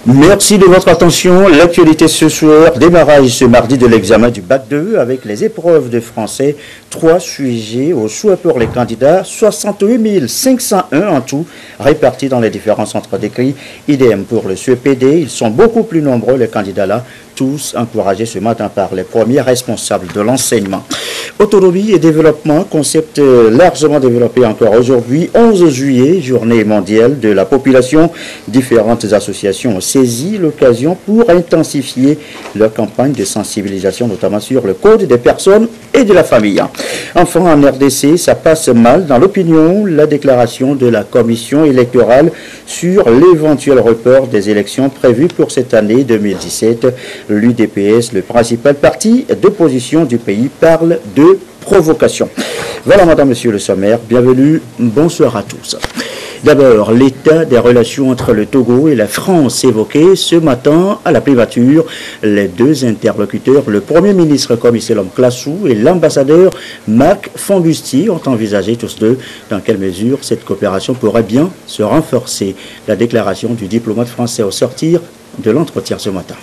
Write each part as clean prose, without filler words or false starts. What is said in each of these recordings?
Merci de votre attention. L'actualité ce soir, démarrage ce mardi de l'examen du Bac 2 avec les épreuves de français. 3 sujets au choix pour les candidats, 68 501 en tout, répartis dans les différents centres d'écrit. Idem pour le CEPD, ils sont beaucoup plus nombreux les candidats là, tous encouragés ce matin par les premiers responsables de l'enseignement. Autonomie et développement, concept largement développé encore aujourd'hui, 11 juillet, journée mondiale de la population. Différentes associations ont saisi l'occasion pour intensifier leur campagne de sensibilisation, notamment sur le code des personnes et de la famille. Enfin, en RDC, ça passe mal dans l'opinion, la déclaration de la commission électorale sur l'éventuel report des élections prévues pour cette année 2017. L'UDPS, le principal parti d'opposition du pays, parle de provocation. Voilà, madame, monsieur le sommaire, bienvenue, bonsoir à tous. D'abord, l'état des relations entre le Togo et la France évoqué ce matin à la primature. Les deux interlocuteurs, le Premier ministre Komisselom Klassou et l'ambassadeur Marc Fambustier, ont envisagé tous deux dans quelle mesure cette coopération pourrait bien se renforcer. La déclaration du diplomate français au sortir de l'entretien ce matin.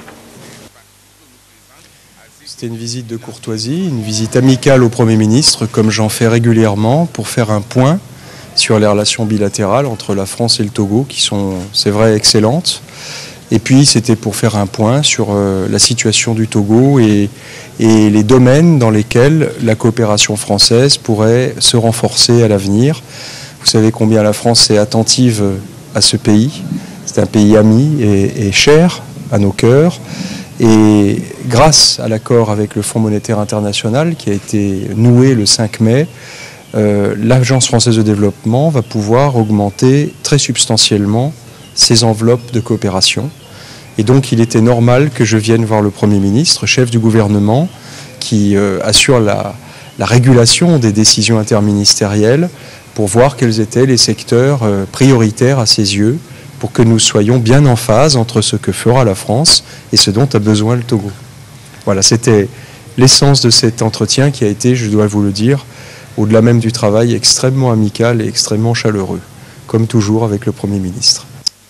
C'était une visite de courtoisie, une visite amicale au Premier ministre, comme j'en fais régulièrement, pour faire un point sur les relations bilatérales entre la France et le Togo, qui sont, c'est vrai, excellentes. Et puis, c'était pour faire un point sur la situation du Togo et les domaines dans lesquels la coopération française pourrait se renforcer à l'avenir. Vous savez combien la France est attentive à ce pays. C'est un pays ami et cher à nos cœurs. Et grâce à l'accord avec le Fonds monétaire international qui a été noué le 5 mai, l'Agence française de développement va pouvoir augmenter très substantiellement ses enveloppes de coopération. Et donc il était normal que je vienne voir le Premier ministre, chef du gouvernement, qui assure la régulation des décisions interministérielles pour voir quels étaient les secteurs prioritaires à ses yeux, pour que nous soyons bien en phase entre ce que fera la France et ce dont a besoin le Togo. Voilà, c'était l'essence de cet entretien qui a été, je dois vous le dire, au-delà même du travail, extrêmement amical et extrêmement chaleureux, comme toujours avec le Premier ministre.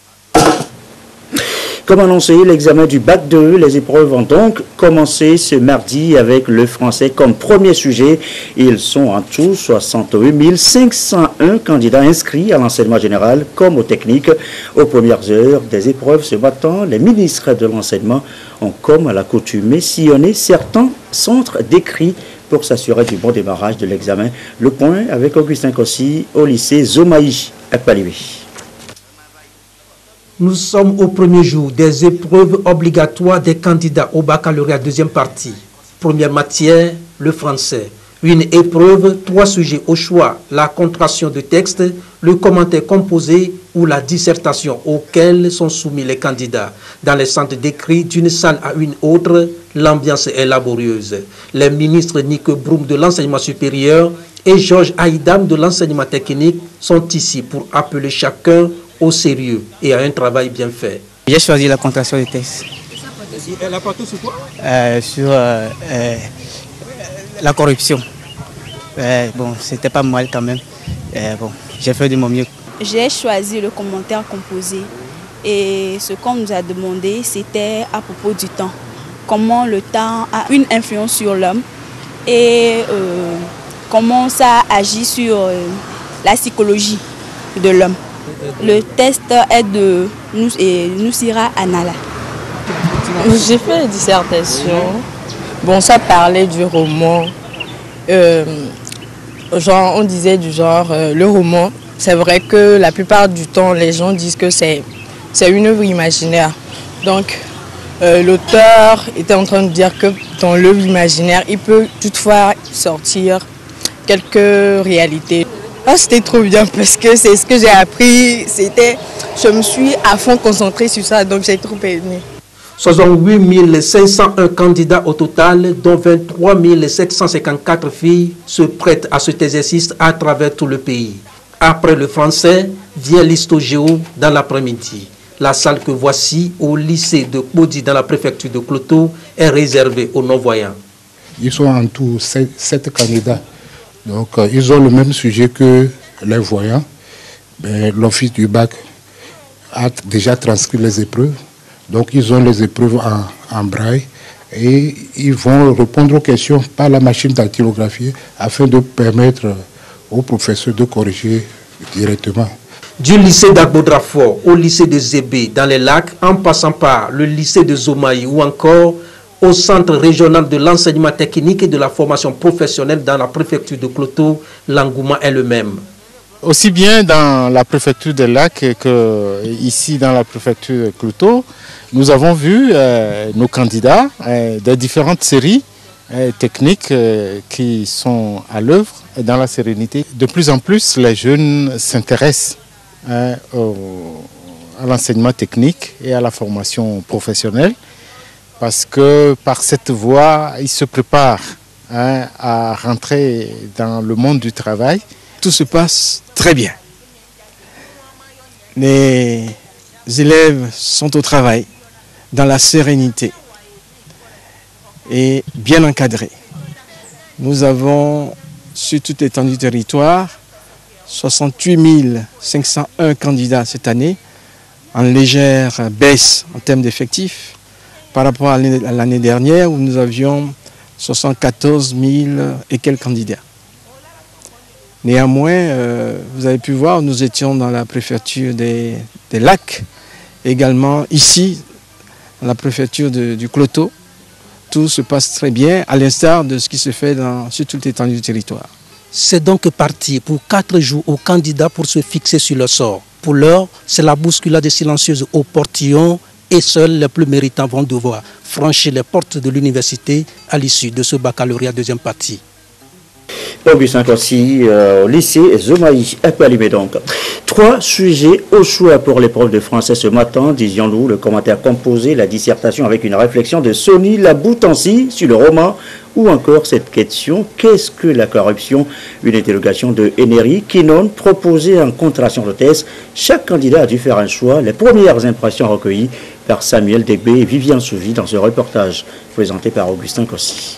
Comme annoncé, l'examen du Bac 2, les épreuves ont donc commencé ce mardi avec le français comme premier sujet. Ils sont en tout 68 501 candidats inscrits à l'enseignement général comme aux techniques. Aux premières heures des épreuves ce matin, les ministres de l'enseignement ont, comme à l'accoutumée, sillonné certains centres d'écrit pour s'assurer du bon démarrage de l'examen. Le point avec Augustin Kossi au lycée Zomaï à Paliwi. Nous sommes au premier jour des épreuves obligatoires des candidats au baccalauréat deuxième partie. Première matière, le français. Une épreuve, 3 sujets au choix, la contraction de texte, le commentaire composé ou la dissertation auxquels sont soumis les candidats. Dans les centres d'écrit d'une salle à une autre, l'ambiance est laborieuse. Les ministres Nick Broom de l'enseignement supérieur et Georges Haïdam de l'enseignement technique sont ici pour appeler chacun au sérieux et à un travail bien fait. J'ai choisi la contraction de texte. Elle a porté sur quoi? Sur la corruption. Bon, c'était pas mal quand même. Bon, j'ai fait de mon mieux. J'ai choisi le commentaire composé et ce qu'on nous a demandé, c'était à propos du temps. Comment le temps a une influence sur l'homme et comment ça agit sur la psychologie de l'homme. Le test est de Nusira Anala. J'ai fait une dissertation. Bon, ça parlait du roman. Genre, on disait du genre, le roman, c'est vrai que la plupart du temps, les gens disent que c'est une œuvre imaginaire. Donc, l'auteur était en train de dire que dans l'œuvre imaginaire, il peut toutefois sortir quelques réalités. Ah, c'était trop bien parce que c'est ce que j'ai appris. Je me suis à fond concentrée sur ça, donc j'ai trop aimé. 68 501 candidats au total, dont 23 754 filles se prêtent à cet exercice à travers tout le pays. Après le français, vient l'histo-géo dans l'après-midi. La salle que voici au lycée de Kbodi dans la préfecture de Kloto est réservée aux non-voyants. Ils sont en tout 7 candidats. Donc, ils ont le même sujet que les voyants. L'office du bac a déjà transcrit les épreuves. Donc ils ont les épreuves en braille et ils vont répondre aux questions par la machine dactylographie afin de permettre aux professeurs de corriger directement. Du lycée d'Agbodrafort au lycée de Zébé dans les Lacs, en passant par le lycée de Zomaï ou encore au centre régional de l'enseignement technique et de la formation professionnelle dans la préfecture de Kloto, l'engouement est le même. Aussi bien dans la préfecture des Lacs que ici dans la préfecture de Kloto, nous avons vu nos candidats des différentes séries techniques qui sont à l'œuvre dans la sérénité. De plus en plus, les jeunes s'intéressent à l'enseignement technique et à la formation professionnelle parce que par cette voie, ils se préparent à rentrer dans le monde du travail. Tout se passe très bien. Les élèves sont au travail dans la sérénité et bien encadrés. Nous avons sur toute l'étendue du territoire 68 501 candidats cette année, en légère baisse en termes d'effectifs par rapport à l'année dernière où nous avions 74 000 et quelques candidats. Néanmoins, vous avez pu voir, nous étions dans la préfecture des Lacs, également ici, dans la préfecture du Kloto. Tout se passe très bien, à l'instar de ce qui se fait sur toute l'étendue du territoire. C'est donc parti pour 4 jours aux candidats pour se fixer sur le sort. Pour l'heure, c'est la bousculade silencieuse au portillon et seuls les plus méritants vont devoir franchir les portes de l'université à l'issue de ce baccalauréat deuxième partie. Augustin Corsi, au lycée Zomaï, Epalime donc. 3 sujets au choix pour l'épreuve de français ce matin, disions-nous, le commentaire composé, la dissertation avec une réflexion de Sony Laboutansi sur le roman, ou encore cette question, qu'est-ce que la corruption? Une interrogation de Eneri Kinon proposée en contrastion de thèse. Chaque candidat a dû faire un choix, les premières impressions recueillies par Samuel Degbé et Viviane Souvi dans ce reportage présenté par Augustin Corsi.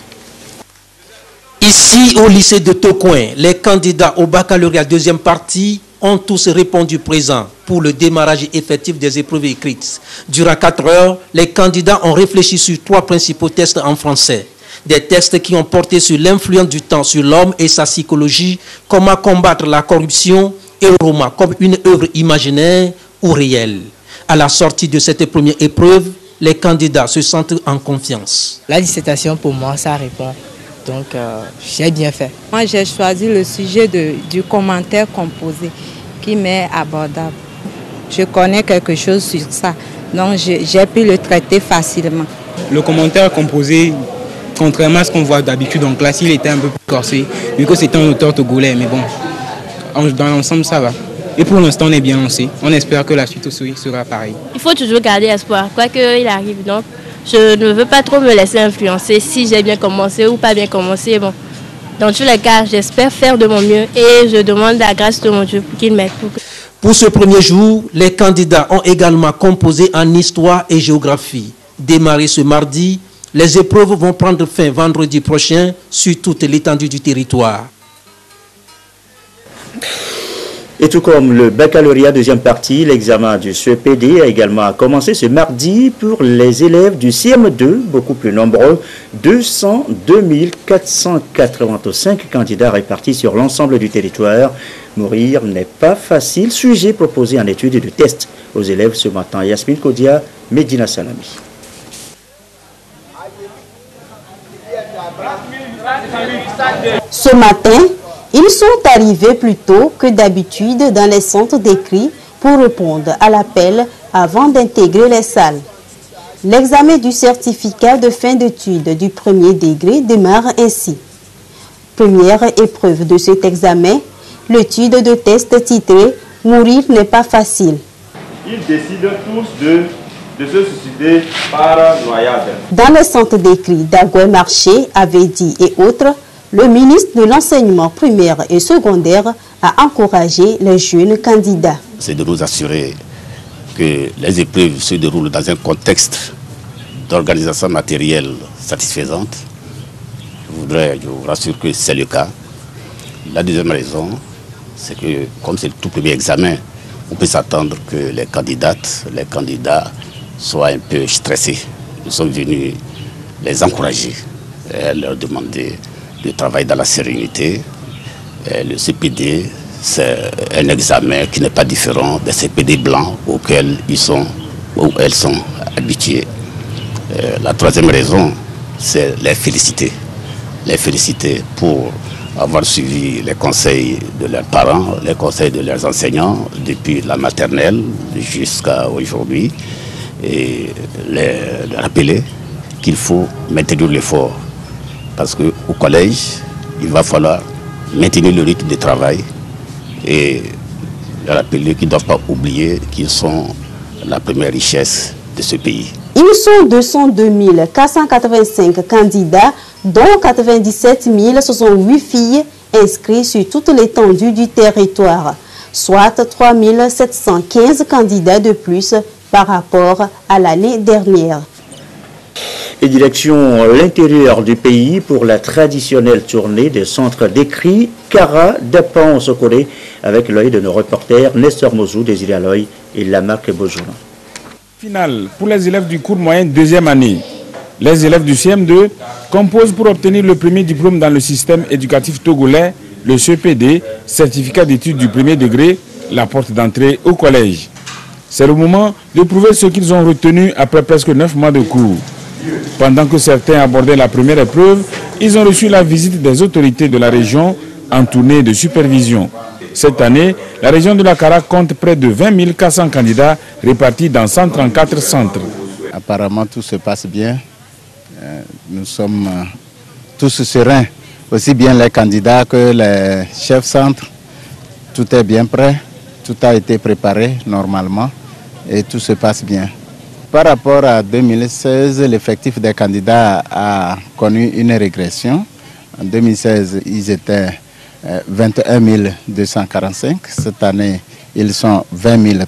Ici, au lycée de Tocoin, les candidats au baccalauréat deuxième partie ont tous répondu présent pour le démarrage effectif des épreuves écrites. Durant 4 heures, les candidats ont réfléchi sur 3 principaux tests en français. Des tests qui ont porté sur l'influence du temps sur l'homme et sa psychologie, comment combattre la corruption et le roman comme une œuvre imaginaire ou réelle. À la sortie de cette première épreuve, les candidats se sentent en confiance. La dissertation, pour moi, ça répond. Donc, j'ai bien fait. Moi, j'ai choisi le sujet du commentaire composé qui m'est abordable. Je connais quelque chose sur ça, donc j'ai pu le traiter facilement. Le commentaire composé, contrairement à ce qu'on voit d'habitude en classe, il était un peu plus corsé, vu que c'était un auteur togolais, mais bon, dans l'ensemble, ça va. Et pour l'instant, on est bien lancé. On espère que la suite aussi sera pareille. Il faut toujours garder espoir, quoi qu'il arrive. Donc, je ne veux pas trop me laisser influencer si j'ai bien commencé ou pas bien commencé. Bon, dans tous les cas, j'espère faire de mon mieux et je demande la grâce de mon Dieu pour qu'il m'aide. Pour ce premier jour, les candidats ont également composé en histoire et géographie. Démarré ce mardi, les épreuves vont prendre fin vendredi prochain sur toute l'étendue du territoire. Et tout comme le baccalauréat deuxième partie, l'examen du CEPD a également commencé ce mardi pour les élèves du CM2, beaucoup plus nombreux, 202 485 candidats répartis sur l'ensemble du territoire. Mourir n'est pas facile, sujet proposé en étude de test aux élèves ce matin. Yasmine Kodia, Medina Salami. Ce matin, ils sont arrivés plus tôt que d'habitude dans les centres d'écrit pour répondre à l'appel avant d'intégrer les salles. L'examen du certificat de fin d'études du premier degré démarre ainsi. Première épreuve de cet examen, l'étude de test titrée « Mourir n'est pas facile ». Ils décident tous de se suicider par noyade. Dans le centre d'écrit d'Agoué Marché, Avedi et autres, le ministre de l'enseignement primaire et secondaire a encouragé les jeunes candidats. C'est de nous assurer que les épreuves se déroulent dans un contexte d'organisation matérielle satisfaisante. Je vous rassure que c'est le cas. La deuxième raison, c'est que comme c'est le tout premier examen, on peut s'attendre que les candidates, les candidats soient un peu stressés. Nous sommes venus les encourager, leur demander de travailler dans la sérénité. Le CPD, c'est un examen qui n'est pas différent des CPD blancs auxquels ils sont ou elles sont habituées. La troisième raison, c'est les féliciter. Les féliciter pour avoir suivi les conseils de leurs parents, les conseils de leurs enseignants depuis la maternelle jusqu'à aujourd'hui, et les rappeler qu'il faut maintenir l'effort parce qu'au collège, il va falloir maintenir le rythme de travail et leur rappeler qu'ils ne doivent pas oublier qu'ils sont la première richesse de ce pays. Ils sont 202 485 candidats, dont 97 068 filles inscrits sur toute l'étendue du territoire, soit 3 715 candidats de plus par rapport à l'année dernière. Et direction l'intérieur du pays pour la traditionnelle tournée des centres d'écrit Kara Dapan Sokole avec l'œil de nos reporters Nestor Mozou, Désiré Aloy et Lamarck Bojouna. Finale pour les élèves du cours moyen deuxième année. Les élèves du CM2 composent pour obtenir le premier diplôme dans le système éducatif togolais, le CPD, certificat d'études du premier degré, la porte d'entrée au collège. C'est le moment de prouver ce qu'ils ont retenu après presque 9 mois de cours. Pendant que certains abordaient la première épreuve, ils ont reçu la visite des autorités de la région en tournée de supervision. Cette année, la région de la Kara compte près de 20 400 candidats répartis dans 134 centres. Apparemment, tout se passe bien. Nous sommes tous sereins, aussi bien les candidats que les chefs centres. Tout est bien prêt, tout a été préparé normalement et tout se passe bien. Par rapport à 2016, l'effectif des candidats a connu une régression. En 2016, ils étaient 21 245. Cette année, ils sont 20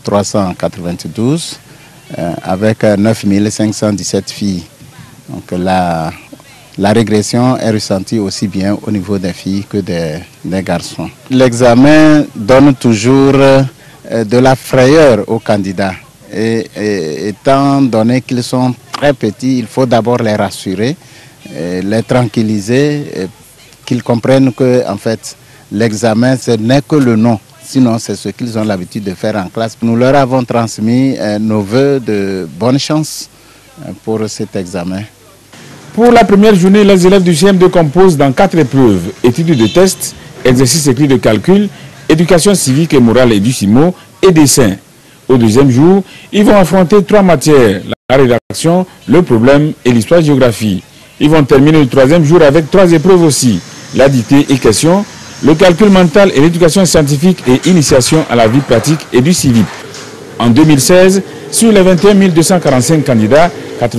392 avec 9 517 filles. Donc la régression est ressentie aussi bien au niveau des filles que des garçons. L'examen donne toujours de la frayeur aux candidats. Et étant donné qu'ils sont très petits, il faut d'abord les rassurer, les tranquilliser, qu'ils comprennent que en fait, l'examen, ce n'est que le nom. Sinon, c'est ce qu'ils ont l'habitude de faire en classe. Nous leur avons transmis nos vœux de bonne chance pour cet examen. Pour la première journée, les élèves du CM2 composent dans 4 épreuves: études de test, exercices écrits de calcul, éducation civique et morale et du CIMO et dessin. Au deuxième jour, ils vont affronter 3 matières: la rédaction, le problème et l'histoire-géographie. Ils vont terminer le troisième jour avec 3 épreuves aussi: la dictée et questions, le calcul mental et l'éducation scientifique et initiation à la vie pratique et du civique. En 2016, sur les 21 245 candidats,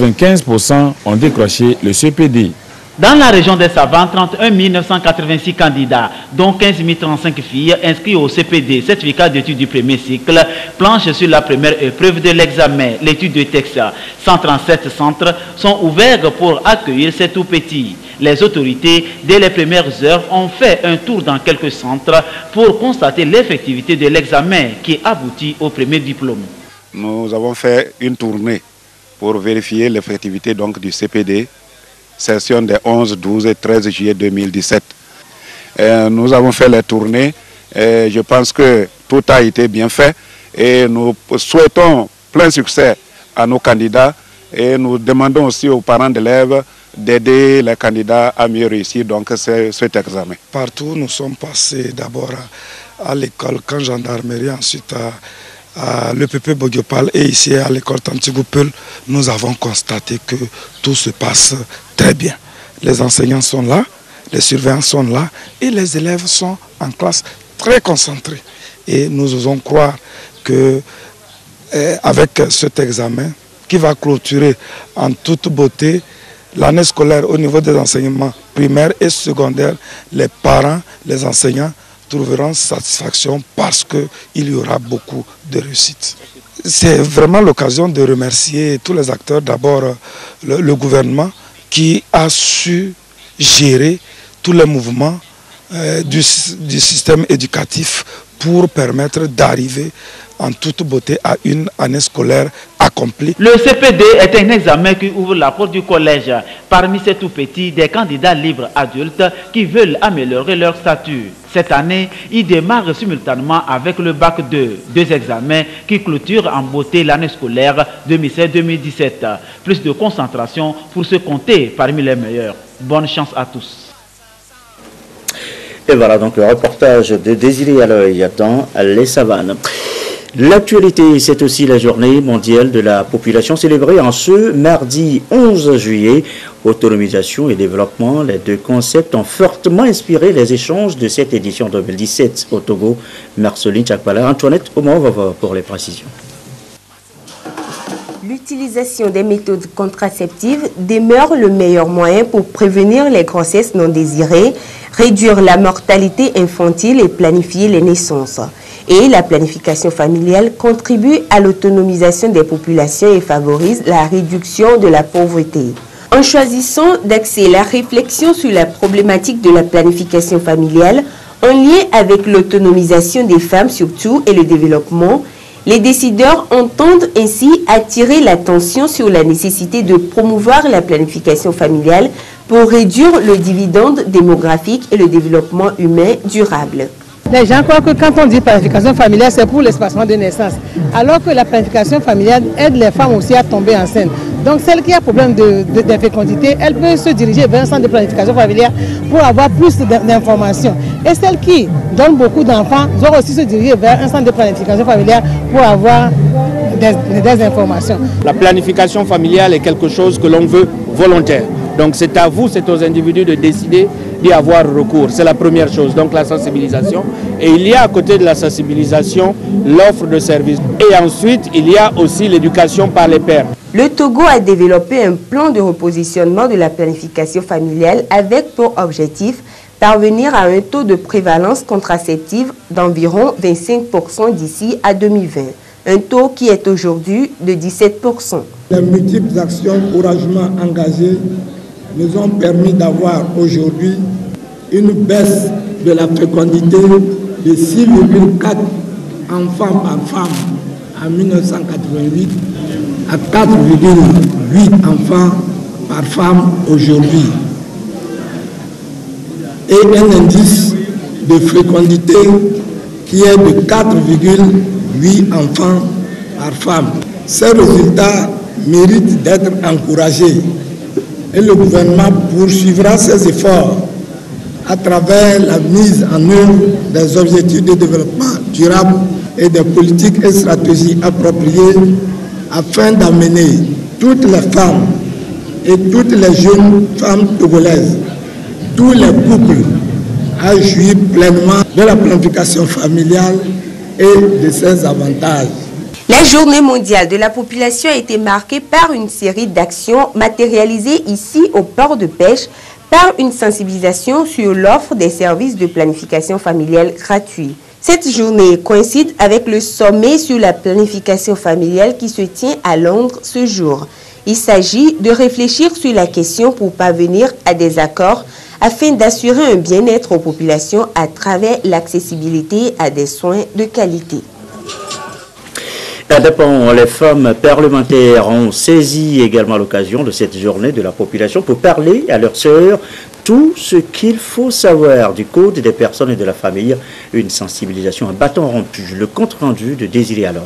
95% ont décroché le CPD. Dans la région des Savants, 31 986 candidats, dont 15 035 filles inscrits au CPD, certificat d'études du premier cycle, planchent sur la première épreuve de l'examen, l'étude de texte. 137 centres sont ouverts pour accueillir ces tout-petits. Les autorités, dès les premières heures, ont fait un tour dans quelques centres pour constater l'effectivité de l'examen qui aboutit au premier diplôme. Nous avons fait une tournée pour vérifier l'effectivité du CPD, session des 11, 12 et 13 juillet 2017. Nous avons fait les tournées et je pense que tout a été bien fait et nous souhaitons plein succès à nos candidats et nous demandons aussi aux parents d'élèves d'aider les candidats à mieux réussir cet examen. Partout, nous sommes passés d'abord à l'école camp gendarmerie, ensuite à l'EPP Bogiopal et ici à l'école Tantigoupel, nous avons constaté que tout se passe très bien. Les enseignants sont là, les surveillants sont là et les élèves sont en classe très concentrés. Et nous osons croire que avec cet examen qui va clôturer en toute beauté l'année scolaire au niveau des enseignements primaires et secondaires, les parents, les enseignants trouveront satisfaction parce qu'il y aura beaucoup de réussite. C'est vraiment l'occasion de remercier tous les acteurs, d'abord le gouvernement qui a su gérer tous les mouvements du système éducatif pour permettre d'arriver en toute beauté à une année scolaire accomplie. accompli. Le CPD est un examen qui ouvre la porte du collège. Parmi ces tout-petits, des candidats libres adultes qui veulent améliorer leur statut. Cette année, ils démarrent simultanément avec le bac 2, deux examens qui clôturent en beauté l'année scolaire 2016-2017. Plus de concentration pour se compter parmi les meilleurs. Bonne chance à tous. Et voilà donc le reportage de Désiré Aloy dans les savanes. L'actualité, c'est aussi la journée mondiale de la population célébrée en ce mardi 11 juillet. Autonomisation et développement, les deux concepts ont fortement inspiré les échanges de cette édition 2017 au Togo. Marceline Tchakpala, Antoinette Omar pour les précisions. L'utilisation des méthodes contraceptives demeure le meilleur moyen pour prévenir les grossesses non désirées, réduire la mortalité infantile et planifier les naissances. Et la planification familiale contribue à l'autonomisation des populations et favorise la réduction de la pauvreté. En choisissant d'axer la réflexion sur la problématique de la planification familiale en lien avec l'autonomisation des femmes surtout et le développement, les décideurs entendent ainsi attirer l'attention sur la nécessité de promouvoir la planification familiale pour réduire le dividende démographique et le développement humain durable. Les gens croient que quand on dit planification familiale, c'est pour l'espacement de naissance. Alors que la planification familiale aide les femmes aussi à tomber enceintes. Donc celle qui a problème d'infécondité, elle peut se diriger vers un centre de planification familiale pour avoir plus d'informations. Et celle qui donne beaucoup d'enfants doit aussi se diriger vers un centre de planification familiale pour avoir des informations. La planification familiale est quelque chose que l'on veut volontaire. Donc c'est à vous, c'est aux individus de décider d'y avoir recours. C'est la première chose, donc la sensibilisation. Et il y a à côté de la sensibilisation l'offre de services. Et ensuite, il y a aussi l'éducation par les pairs. Le Togo a développé un plan de repositionnement de la planification familiale avec pour objectif parvenir à un taux de prévalence contraceptive d'environ 25% d'ici à 2020. Un taux qui est aujourd'hui de 17%. Les multiples actions courageusement engagées nous ont permis d'avoir aujourd'hui une baisse de la fécondité de 6,4 enfants par femme en 1988 à 4,8 enfants par femme aujourd'hui. Et un indice de fécondité qui est de 4,8 enfants par femme. Ces résultats méritent d'être encouragés. Et le gouvernement poursuivra ses efforts à travers la mise en œuvre des objectifs de développement durable et des politiques et stratégies appropriées afin d'amener toutes les femmes et toutes les jeunes femmes togolaises, tous les couples à jouir pleinement de la planification familiale et de ses avantages. La journée mondiale de la population a été marquée par une série d'actions matérialisées ici au port de pêche par une sensibilisation sur l'offre des services de planification familiale gratuits. Cette journée coïncide avec le sommet sur la planification familiale qui se tient à Londres ce jour. Il s'agit de réfléchir sur la question pour parvenir à des accords afin d'assurer un bien-être aux populations à travers l'accessibilité à des soins de qualité. Les femmes parlementaires ont saisi également l'occasion de cette journée de la population pour parler à leurs sœurs tout ce qu'il faut savoir du Code des personnes et de la famille. Une sensibilisation à bâton rompu. Le compte rendu de Désiré Aloy.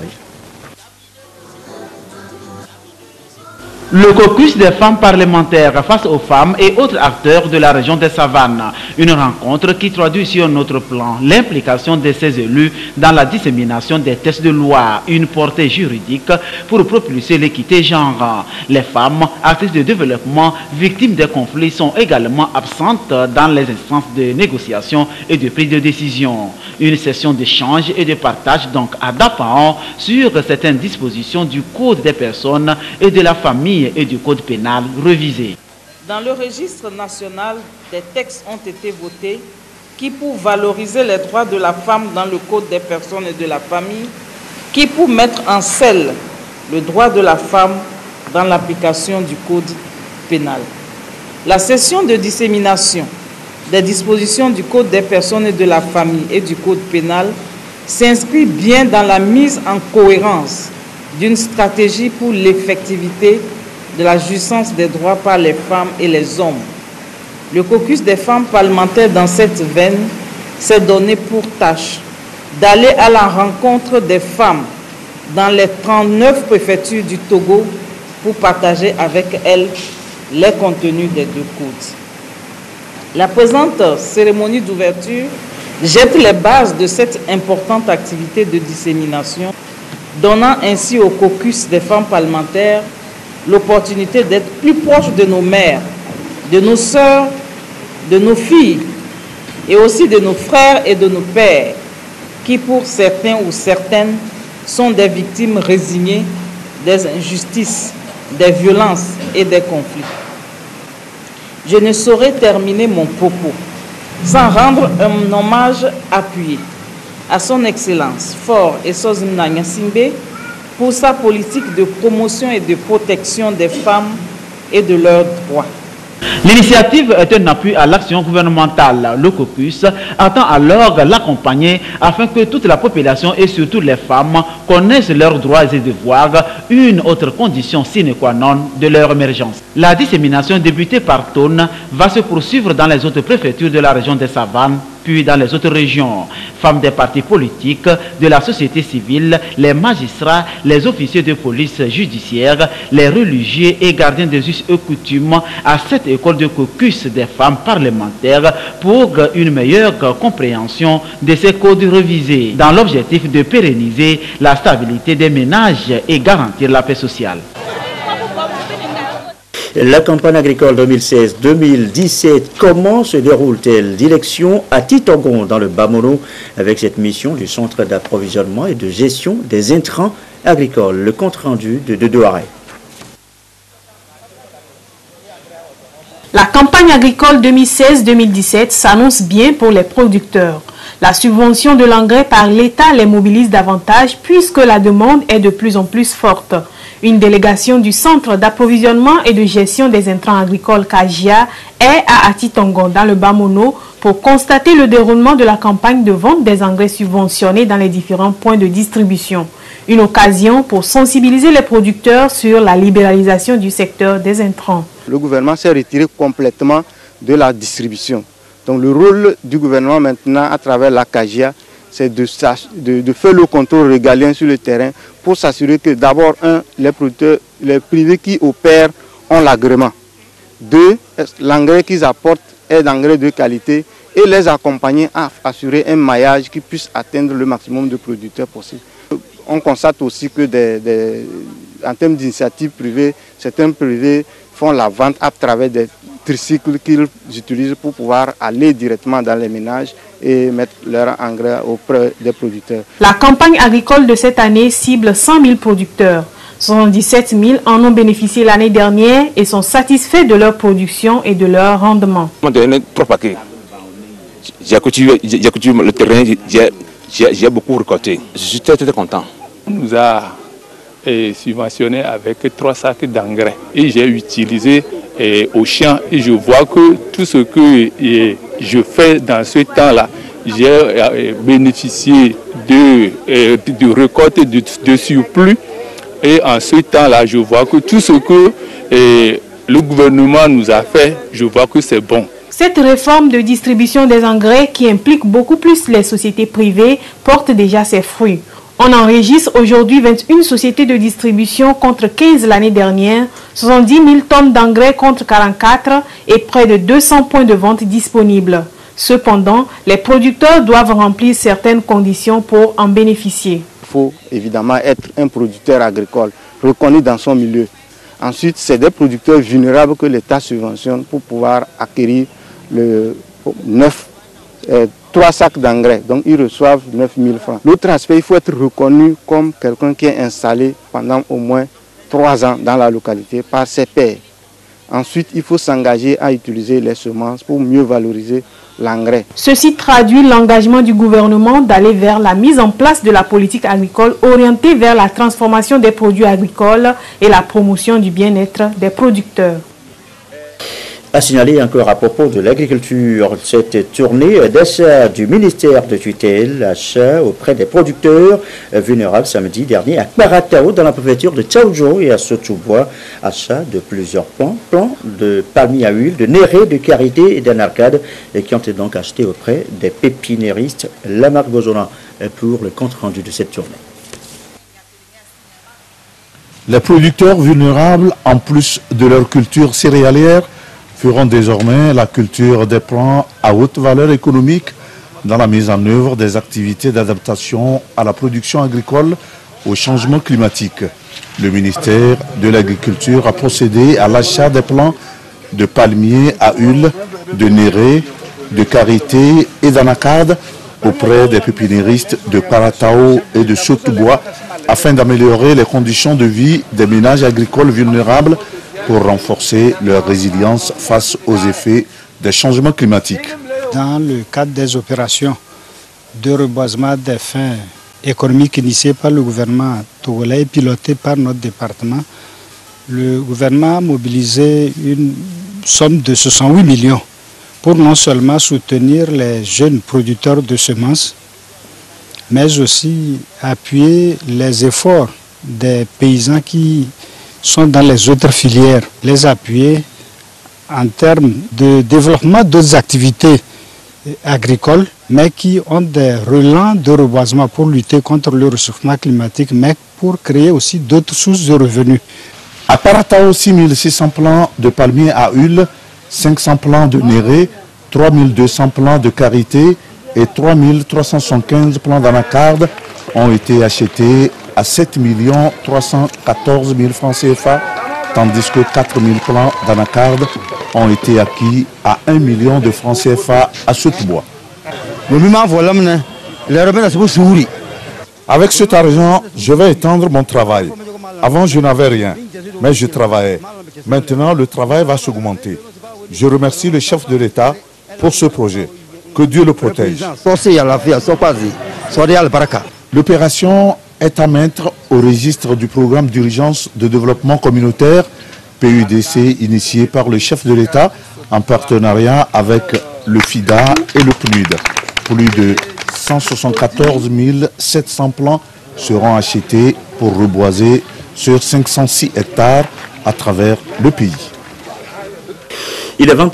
Le caucus des femmes parlementaires face aux femmes et autres acteurs de la région des Savanes. Une rencontre qui traduit sur un autre plan l'implication de ces élus dans la dissémination des textes de loi, une portée juridique pour propulser l'équité genre. Les femmes, actrices de développement, victimes des conflits sont également absentes dans les instances de négociation et de prise de décision. Une session d'échange et de partage donc à Dapaon sur certaines dispositions du Code des personnes et de la famille et du Code pénal révisé. Dans le registre national, des textes ont été votés qui, pour valoriser les droits de la femme dans le Code des personnes et de la famille, qui, pour mettre en selle le droit de la femme dans l'application du Code pénal. La session de dissémination des dispositions du Code des personnes et de la famille et du Code pénal s'inscrit bien dans la mise en cohérence d'une stratégie pour l'effectivité de la jouissance des droits par les femmes et les hommes. Le caucus des femmes parlementaires dans cette veine s'est donné pour tâche d'aller à la rencontre des femmes dans les 39 préfectures du Togo pour partager avec elles les contenus des deux codes. La présente cérémonie d'ouverture jette les bases de cette importante activité de dissémination, donnant ainsi au caucus des femmes parlementaires l'opportunité d'être plus proche de nos mères, de nos sœurs, de nos filles et aussi de nos frères et de nos pères, qui pour certains ou certaines sont des victimes résignées des injustices, des violences et des conflits. Je ne saurais terminer mon propos sans rendre un hommage appuyé à son Excellence Faure Essozimna Gnassingbé pour sa politique de promotion et de protection des femmes et de leurs droits. L'initiative est un appui à l'action gouvernementale. Le caucus attend alors l'accompagner afin que toute la population et surtout les femmes connaissent leurs droits et devoirs, une autre condition sine qua non de leur émergence. La dissémination débutée par Tonne va se poursuivre dans les autres préfectures de la région des Savanes, puis dans les autres régions. Femmes des partis politiques, de la société civile, les magistrats, les officiers de police judiciaire, les religieux et gardiens des us et coutumes à cette école de caucus des femmes parlementaires pour une meilleure compréhension de ces codes révisés dans l'objectif de pérenniser la stabilité des ménages et garantir la paix sociale. La campagne agricole 2016-2017, comment se déroule-t-elle? Direction à Titongon dans le Bamono avec cette mission du Centre d'approvisionnement et de gestion des intrants agricoles. Le compte-rendu de Douaré. La campagne agricole 2016-2017 s'annonce bien pour les producteurs. La subvention de l'engrais par l'État les mobilise davantage puisque la demande est de plus en plus forte. Une délégation du Centre d'approvisionnement et de gestion des intrants agricoles CAGIA est à Atitongon dans le Bamono pour constater le déroulement de la campagne de vente des engrais subventionnés dans les différents points de distribution. Une occasion pour sensibiliser les producteurs sur la libéralisation du secteur des intrants. Le gouvernement s'est retiré complètement de la distribution. Donc le rôle du gouvernement maintenant à travers la CAGIA, c'est de faire le contrôle régalien sur le terrain pour s'assurer que d'abord, les producteurs, les privés qui opèrent ont l'agrément. Deux, l'engrais qu'ils apportent est d'engrais de qualité et les accompagner à assurer un maillage qui puisse atteindre le maximum de producteurs possible. On constate aussi que en termes d'initiatives privées, certains privés font la vente à travers des tricycles qu'ils utilisent pour pouvoir aller directement dans les ménages et mettre leur engrais auprès des producteurs. La campagne agricole de cette année cible 100 000 producteurs. 77 000 en ont bénéficié l'année dernière et sont satisfaits de leur production et de leur rendement. J'ai cultivé le terrain, j'ai beaucoup récolté. Je suis très content. On nous a subventionné avec 3 sacs d'engrais et j'ai utilisé au champ et je vois que tout ce que je fais dans ce temps-là, j'ai bénéficié de récolte de surplus et en ce temps-là, je vois que tout ce que le gouvernement nous a fait, je vois que c'est bon. Cette réforme de distribution des engrais qui implique beaucoup plus les sociétés privées porte déjà ses fruits. On enregistre aujourd'hui 21 sociétés de distribution contre 15 l'année dernière, 70 000 tonnes d'engrais contre 44 et près de 200 points de vente disponibles. Cependant, les producteurs doivent remplir certaines conditions pour en bénéficier. Il faut évidemment être un producteur agricole reconnu dans son milieu. Ensuite, c'est des producteurs vulnérables que l'État subventionne pour pouvoir acquérir 3 sacs d'engrais, donc ils reçoivent 9 000 francs. L'autre aspect, il faut être reconnu comme quelqu'un qui est installé pendant au moins 3 ans dans la localité par ses pairs. Ensuite, il faut s'engager à utiliser les semences pour mieux valoriser l'engrais. Ceci traduit l'engagement du gouvernement d'aller vers la mise en place de la politique agricole orientée vers la transformation des produits agricoles et la promotion du bien-être des producteurs. A signaler encore à propos de l'agriculture, cette tournée d'achat du ministère de tutelle, achat auprès des producteurs vulnérables samedi dernier à Paratao dans la préfecture de Tchaoudjo et à Sotoubois, achat de plusieurs plants de palmiers à huile, de néré, de karité et d'anarcade qui ont été donc achetés auprès des pépinéristes. Lamarck Bozona pour le compte rendu de cette tournée. Les producteurs vulnérables, en plus de leur culture céréalière, feront désormais la culture des plants à haute valeur économique dans la mise en œuvre des activités d'adaptation à la production agricole au changement climatique. Le ministère de l'Agriculture a procédé à l'achat des plants de palmiers à huile, de néré, de karité et d'anacarde auprès des pépiniéristes de Paratao et de Sotoubois afin d'améliorer les conditions de vie des ménages agricoles vulnérables pour renforcer leur résilience face aux effets des changements climatiques. Dans le cadre des opérations de reboisement des fins économiques initiées par le gouvernement togolais et pilotées par notre département, le gouvernement a mobilisé une somme de 68 millions pour non seulement soutenir les jeunes producteurs de semences, mais aussi appuyer les efforts des paysans qui sont dans les autres filières, les appuyer en termes de développement d'autres activités agricoles, mais qui ont des relents de reboisement pour lutter contre le réchauffement climatique, mais pour créer aussi d'autres sources de revenus. À Paratao, 6600 plants de palmiers à huile, 500 plants de néré, 3200 plants de karité et 3375 plants d'anacarde ont été achetés à 7 314 000 francs CFA, tandis que 4 000 plants d'anacarde ont été acquis à 1 million de francs CFA à Sotoubois. Avec cet argent, je vais étendre mon travail. Avant, je n'avais rien, mais je travaillais. Maintenant, le travail va s'augmenter. Je remercie le chef de l'État pour ce projet. Que Dieu le protège. L'opération est à mettre au registre du programme d'urgence de développement communautaire PUDC initié par le chef de l'État en partenariat avec le FIDA et le PNUD. Plus de 174 700 plants seront achetés pour reboiser sur 506 hectares à travers le pays. Il est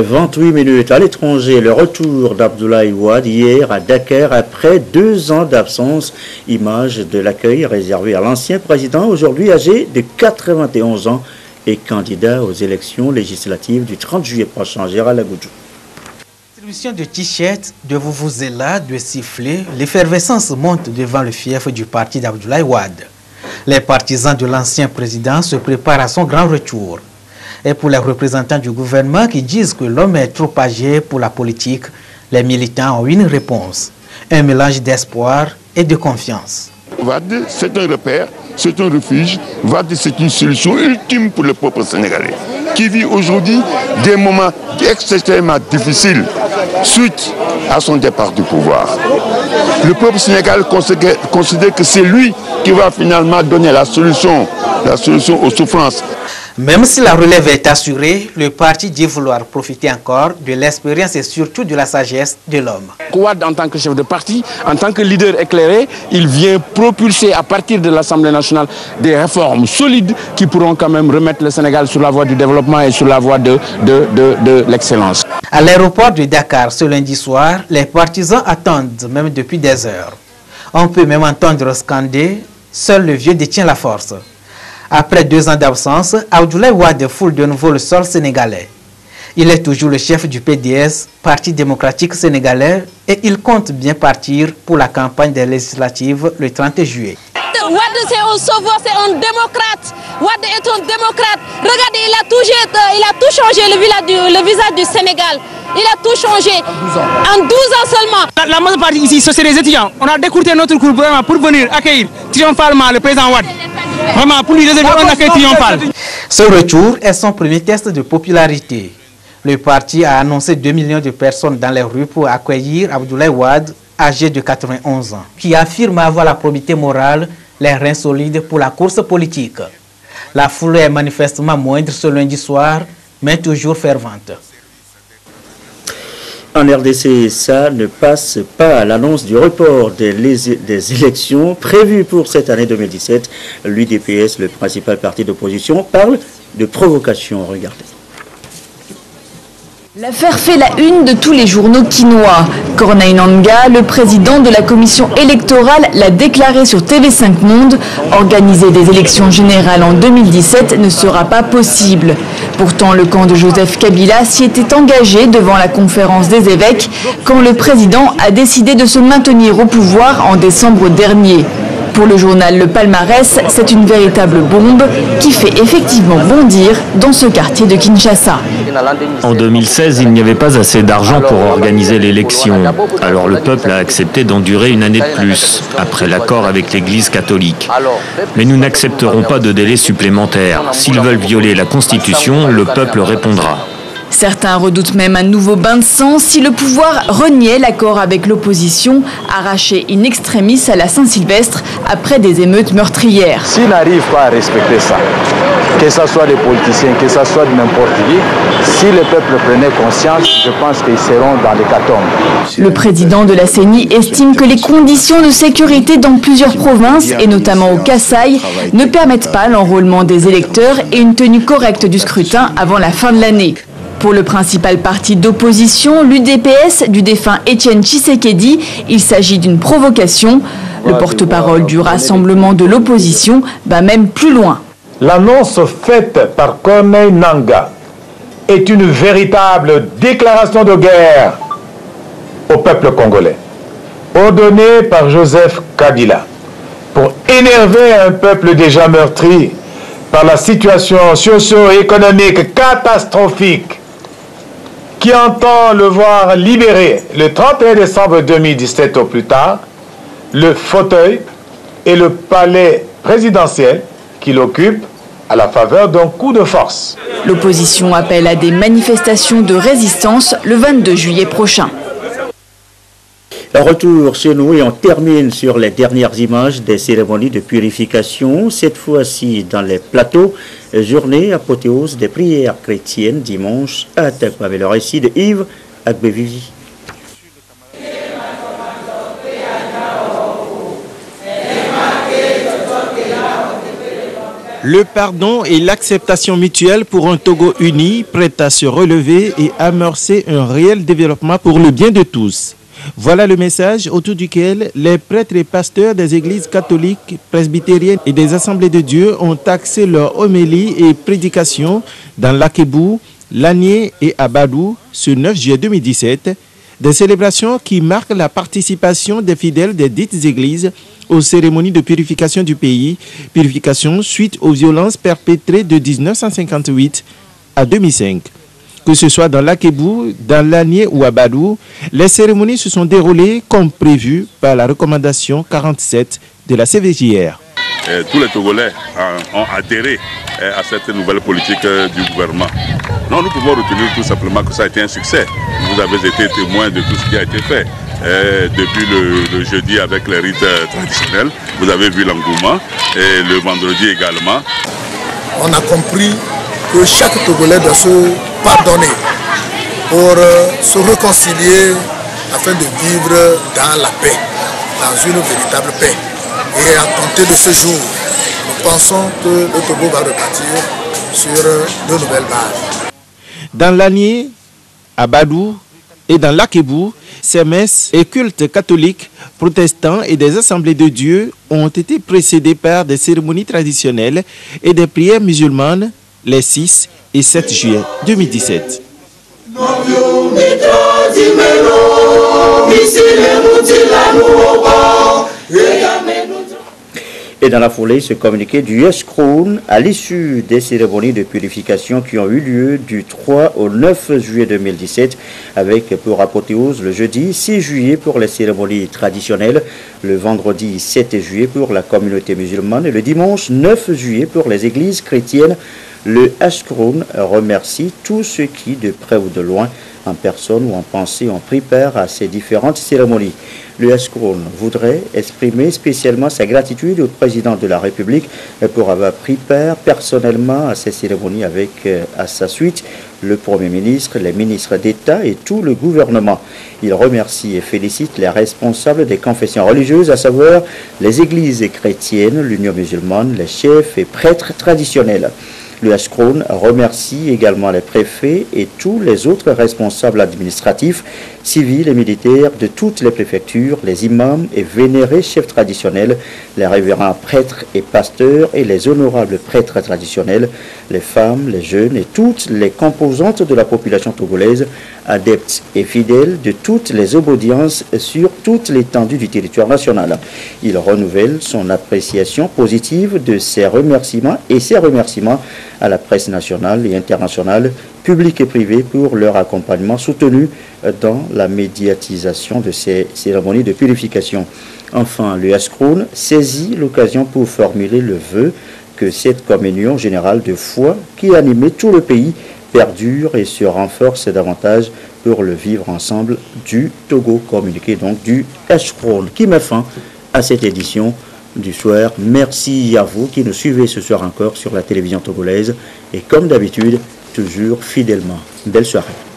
20h28 à l'étranger. Le retour d'Abdoulaye Wade hier à Dakar après 2 ans d'absence. Image de l'accueil réservé à l'ancien président, aujourd'hui âgé de 91 ans et candidat aux élections législatives du 30 juillet prochain. Gérald Agoudjou. Distribution de t-shirts, de vuvuzela, de sifflets, l'effervescence monte devant le fief du parti d'Abdoulaye Wade. Les partisans de l'ancien président se préparent à son grand retour. Et pour les représentants du gouvernement qui disent que l'homme est trop âgé pour la politique, les militants ont une réponse. Un mélange d'espoir et de confiance. Wade, c'est un repère, c'est un refuge. Wade, c'est une solution ultime pour le peuple sénégalais, qui vit aujourd'hui des moments extrêmement difficiles suite à son départ du pouvoir. Le peuple sénégalais considère que c'est lui qui va finalement donner la solution aux souffrances. Même si la relève est assurée, le parti dit vouloir profiter encore de l'expérience et surtout de la sagesse de l'homme. Wade, en tant que chef de parti, en tant que leader éclairé, il vient propulser à partir de l'Assemblée nationale des réformes solides qui pourront quand même remettre le Sénégal sur la voie du développement et sur la voie de l'excellence. À l'aéroport de Dakar ce lundi soir, les partisans attendent même depuis des heures. On peut même entendre scander « Seul le vieux détient la force ». Après 2 ans d'absence, Abdoulaye Wade foule de nouveau le sol sénégalais. Il est toujours le chef du PDS, Parti démocratique sénégalais, et il compte bien partir pour la campagne des législatives le 30 juillet. Wade, c'est un sauveur, c'est un démocrate. Wade est un démocrate. Regardez, il a tout changé, le visage du Sénégal. Il a tout changé. En 12 ans seulement. La majeure partie ici, c'est les étudiants. On a décourté notre cours vraiment pour venir accueillir triomphalement le président Wade. Vraiment, pour lui réserver un accueil triomphal. Ce retour est son premier test de popularité. Le parti a annoncé 2 millions de personnes dans les rues pour accueillir Abdoulaye Wade, âgé de 91 ans, qui affirme avoir la probité morale, les reins solides pour la course politique. La foule est manifestement moindre ce lundi soir, mais toujours fervente. En RDC, ça ne passe pas. L'annonce du report des élections prévues pour cette année 2017. L'UDPS, le principal parti d'opposition, parle de provocation. Regardez. L'affaire fait la une de tous les journaux quinois. Corneille Nangaa, le président de la commission électorale, l'a déclaré sur TV5 Monde. Organiser des élections générales en 2017 ne sera pas possible. Pourtant, le camp de Joseph Kabila s'y était engagé devant la conférence des évêques quand le président a décidé de se maintenir au pouvoir en décembre dernier. Pour le journal Le Palmarès, c'est une véritable bombe qui fait effectivement bondir dans ce quartier de Kinshasa. En 2016, il n'y avait pas assez d'argent pour organiser l'élection. Alors le peuple a accepté d'endurer une année de plus, après l'accord avec l'Église catholique. Mais nous n'accepterons pas de délai supplémentaire. S'ils veulent violer la Constitution, le peuple répondra. Certains redoutent même un nouveau bain de sang si le pouvoir reniait l'accord avec l'opposition, arraché in extremis à la Saint-Sylvestre après des émeutes meurtrières. S'ils n'arrivent pas à respecter ça, que ce soit les politiciens, que ce soit n'importe qui, si le peuple prenait conscience, je pense qu'ils seront dans l'hécatombe. Le président de la CENI estime que les conditions de sécurité dans plusieurs provinces, et notamment au Kasaï, ne permettent pas l'enrôlement des électeurs et une tenue correcte du scrutin avant la fin de l'année. Pour le principal parti d'opposition, l'UDPS du défunt Étienne Tshisekedi, il s'agit d'une provocation. Le porte-parole du rassemblement de l'opposition va même plus loin. L'annonce faite par Corneille Nangaa est une véritable déclaration de guerre au peuple congolais, ordonnée par Joseph Kabila, pour énerver un peuple déjà meurtri par la situation socio-économique catastrophique, qui entend le voir libérer le 31 décembre 2017 au plus tard, le fauteuil et le palais présidentiel qu'il occupe à la faveur d'un coup de force. L'opposition appelle à des manifestations de résistance le 22 juillet prochain. Retour chez nous et on termine sur les dernières images des cérémonies de purification, cette fois-ci dans les plateaux. Journée apothéose des prières chrétiennes dimanche à Atakpa, avec le récit de Yves Agbevivi. Le pardon et l'acceptation mutuelle pour un Togo uni, prêt à se relever et amorcer un réel développement pour le bien de tous. Voilà le message autour duquel les prêtres et pasteurs des églises catholiques, presbytériennes et des assemblées de Dieu ont axé leur homélie et prédication dans l'Akebou, Lanié et Abadou ce 9 juillet 2017, des célébrations qui marquent la participation des fidèles des dites églises aux cérémonies de purification du pays, purification suite aux violences perpétrées de 1958 à 2005. Que ce soit dans l'Akebou, dans l'Anié ou à Badou, les cérémonies se sont déroulées comme prévu par la recommandation 47 de la CVJR. Tous les Togolais ont adhéré à cette nouvelle politique du gouvernement. Non, nous pouvons retenir tout simplement que ça a été un succès. Vous avez été témoin de tout ce qui a été fait. Depuis le jeudi avec les rites traditionnels, vous avez vu l'engouement et le vendredi également. On a compris que chaque Togolais doit se pardonner pour se réconcilier afin de vivre dans la paix, dans une véritable paix. Et à compter de ce jour, nous pensons que le Togo va repartir sur de nouvelles bases. Dans l'Anié, à Badou et dans l'Akebou, ces messes et cultes catholiques, protestants et des assemblées de Dieu ont été précédés par des cérémonies traditionnelles et des prières musulmanes les 6 et 7 juillet 2017. Et dans la foulée, ce communiqué du Escrown à l'issue des cérémonies de purification qui ont eu lieu du 3 au 9 juillet 2017, avec pour apothéose le jeudi 6 juillet pour les cérémonies traditionnelles, le vendredi 7 juillet pour la communauté musulmane et le dimanche 9 juillet pour les églises chrétiennes. Le Escrown remercie tous ceux qui, de près ou de loin, en personne ou en pensée, ont pris part à ces différentes cérémonies. Le Escrone voudrait exprimer spécialement sa gratitude au président de la République pour avoir pris part personnellement à ces cérémonies avec, à sa suite, le Premier ministre, les ministres d'État et tout le gouvernement. Il remercie et félicite les responsables des confessions religieuses, à savoir les églises chrétiennes, l'Union musulmane, les chefs et prêtres traditionnels. Le Escrone remercie également les préfets et tous les autres responsables administratifs, civils et militaires de toutes les préfectures, les imams et vénérés chefs traditionnels, les révérends prêtres et pasteurs et les honorables prêtres traditionnels, les femmes, les jeunes et toutes les composantes de la population togolaise, adeptes et fidèles de toutes les obédiences sur toute l'étendue du territoire national. Il renouvelle son appréciation positive de ses remerciements à la presse nationale et internationale, publique et privée, pour leur accompagnement soutenu dans la médiatisation de ces cérémonies de purification. Enfin, le Escrone saisit l'occasion pour formuler le vœu que cette communion générale de foi qui animait tout le pays perdure et se renforce davantage pour le vivre ensemble du Togo, communiqué donc du Escrone, qui met fin à cette édition du soir. Merci à vous qui nous suivez ce soir encore sur la télévision togolaise et comme d'habitude, toujours fidèlement. Belle soirée.